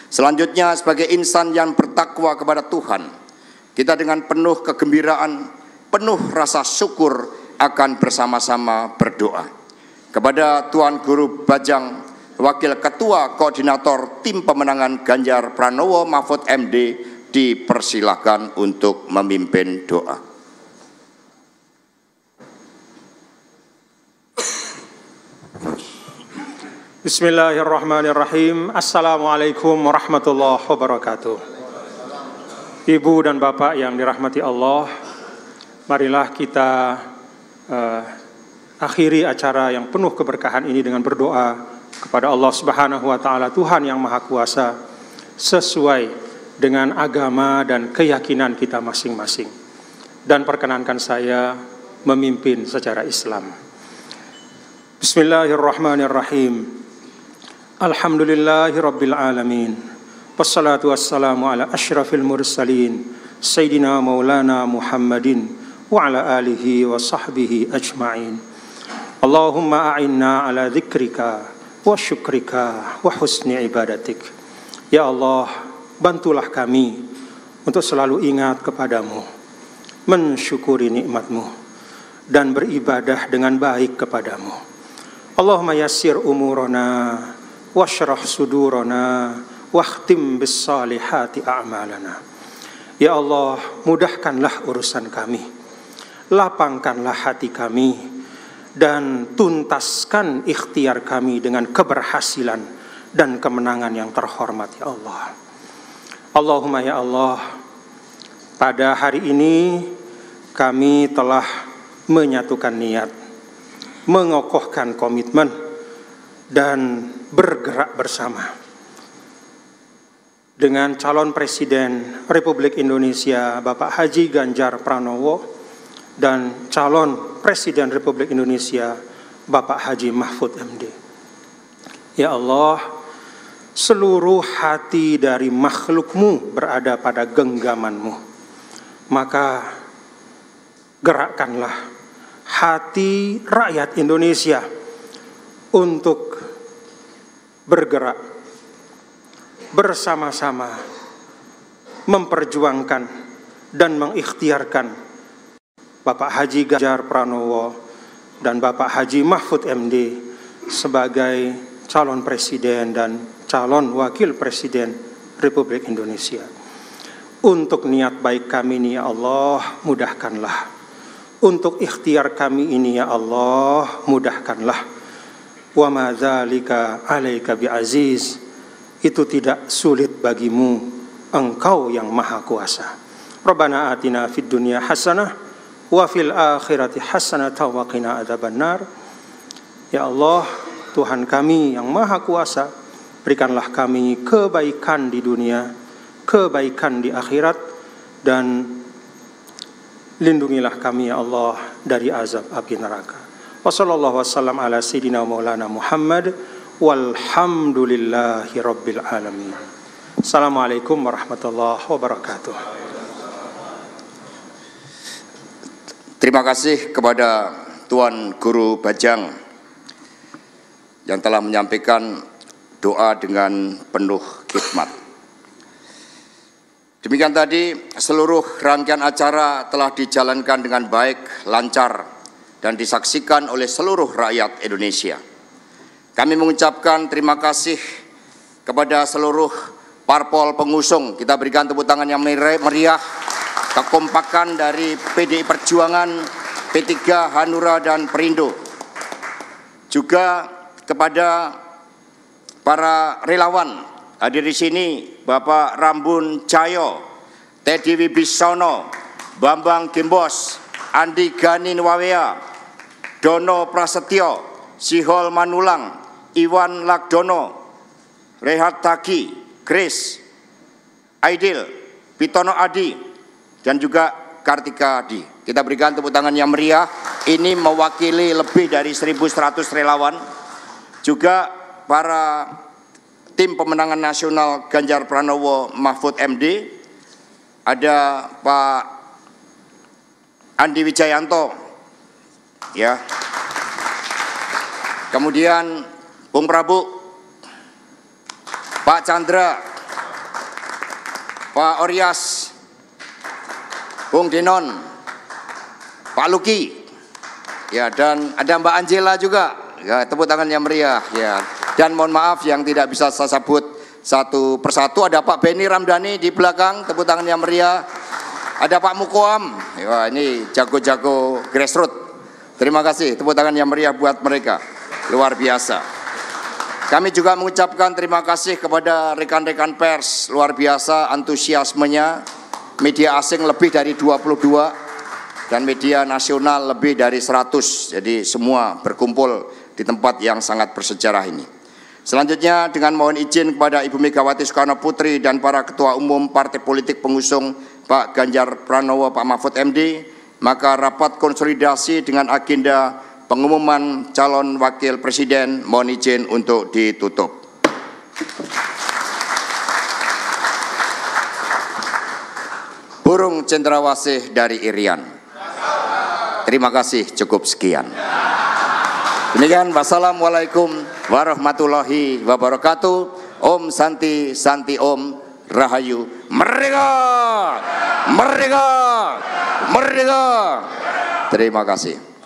Selanjutnya, sebagai insan yang bertakwa kepada Tuhan, kita dengan penuh kegembiraan, penuh rasa syukur akan bersama-sama berdoa. Kepada Tuan Guru Bajang, Wakil Ketua Koordinator Tim Pemenangan Ganjar Pranowo Mahfud MD, dipersilakan untuk memimpin doa. Bismillahirrahmanirrahim. Assalamualaikum warahmatullahi wabarakatuh. Ibu dan Bapak yang dirahmati Allah, marilah kita akhiri acara yang penuh keberkahan ini dengan berdoa kepada Allah Subhanahu wa Ta'ala, Tuhan yang Maha Kuasa, sesuai dengan agama dan keyakinan kita masing-masing. Dan perkenankan saya memimpin secara Islam. Bismillahirrahmanirrahim. Alhamdulillahi Rabbil Alamin. Wassalatu wassalamu ala ashrafil mursalin Sayyidina Maulana Muhammadin wa ala alihi wa sahbihi ajma'in. Allahumma a'inna ala dzikrika wa syukrika wa husni ibadatik. Ya Allah, bantulah kami untuk selalu ingat kepadamu, mensyukuri nikmat-Mu, dan beribadah dengan baik kepadamu. Allahumma yassir umurana washrah sudurana wakhtim bis salihati a'malana. Ya Allah, mudahkanlah urusan kami, lapangkanlah hati kami, dan tuntaskan ikhtiar kami dengan keberhasilan dan kemenangan yang terhormat, ya Allah. Allahumma ya Allah, pada hari ini kami telah menyatukan niat, mengokohkan komitmen, dan bergerak bersama dengan calon Presiden Republik Indonesia Bapak Haji Ganjar Pranowo dan calon Presiden Republik Indonesia Bapak Haji Mahfud MD. Ya Allah, seluruh hati dari makhluk-Mu berada pada genggaman-Mu, maka gerakkanlah hati rakyat Indonesia untuk bergerak bersama-sama memperjuangkan dan mengikhtiarkan Bapak Haji Ganjar Pranowo dan Bapak Haji Mahfud MD sebagai calon presiden dan calon wakil presiden Republik Indonesia. Untuk niat baik kami ini, ya Allah, mudahkanlah. Untuk ikhtiar kami ini, ya Allah, mudahkanlah. Wa ma dzalika 'alaika bi'aziz. Itu tidak sulit bagimu, Engkau yang Maha Kuasa. Rabbana atina fid dunya hasanah wa fil akhirati hasanah wa qina adzabannar. Ya Allah, Tuhan kami yang Maha Kuasa, berikanlah kami kebaikan di dunia, kebaikan di akhirat, dan lindungilah kami, ya Allah, dari azab api neraka. Wassallallahu wassalam ala sayyidina maulana Muhammad walhamdulillahi rabbil alamin. Assalamualaikum warahmatullahi wabarakatuh. Terima kasih kepada Tuan Guru Bajang yang telah menyampaikan doa dengan penuh khidmat. Demikian tadi, seluruh rangkaian acara telah dijalankan dengan baik, lancar, dan disaksikan oleh seluruh rakyat Indonesia. Kami mengucapkan terima kasih kepada seluruh parpol pengusung. Kita berikan tepuk tangan yang meriah, kekompakan dari PDI Perjuangan, P3, Hanura, dan Perindo. Juga kepada para relawan hadir di sini, Bapak Rambun Cayo, Teddy Wibisono, Bambang Gembos, Andi Gani Nwawea, Dono Prasetyo, Sihol Manulang, Iwan Lagdono, Rehat Tagi, Grace, Aidil, Pitono Adi, dan juga Kartika Adi. Kita berikan tepuk tangan yang meriah. Ini mewakili lebih dari 1.100 relawan. Juga para tim pemenangan nasional Ganjar Pranowo Mahfud MD. Ada Pak Andi Wijayanto, ya. Kemudian Bung Prabu, Pak Chandra, Pak Oryas, Bung Dinon, Pak Luki, ya, dan ada Mbak Angela juga, ya, tepuk tangan yang meriah, ya. Dan mohon maaf yang tidak bisa saya sebut satu persatu, ada Pak Beni Ramdhani di belakang, tepuk tangan yang meriah. Ada Pak Mukoam, ya, ini jago-jago grassroots. Terima kasih, tepuk tangan yang meriah buat mereka, luar biasa. Kami juga mengucapkan terima kasih kepada rekan-rekan pers, luar biasa antusiasmenya, media asing lebih dari 22 dan media nasional lebih dari 100, jadi semua berkumpul di tempat yang sangat bersejarah ini. Selanjutnya dengan mohon izin kepada Ibu Megawati Soekarno Putri dan para ketua umum partai politik pengusung Pak Ganjar Pranowo, Pak Mahfud MD, maka rapat konsolidasi dengan agenda pengumuman calon wakil presiden mohon izin untuk ditutup. Burung cendrawasih dari Irian. Terima kasih, cukup sekian. Demikian, wassalamualaikum warahmatullahi wabarakatuh. Om Santi Santi Om Rahayu. Merdeka! Merdeka! Merdeka! Terima kasih.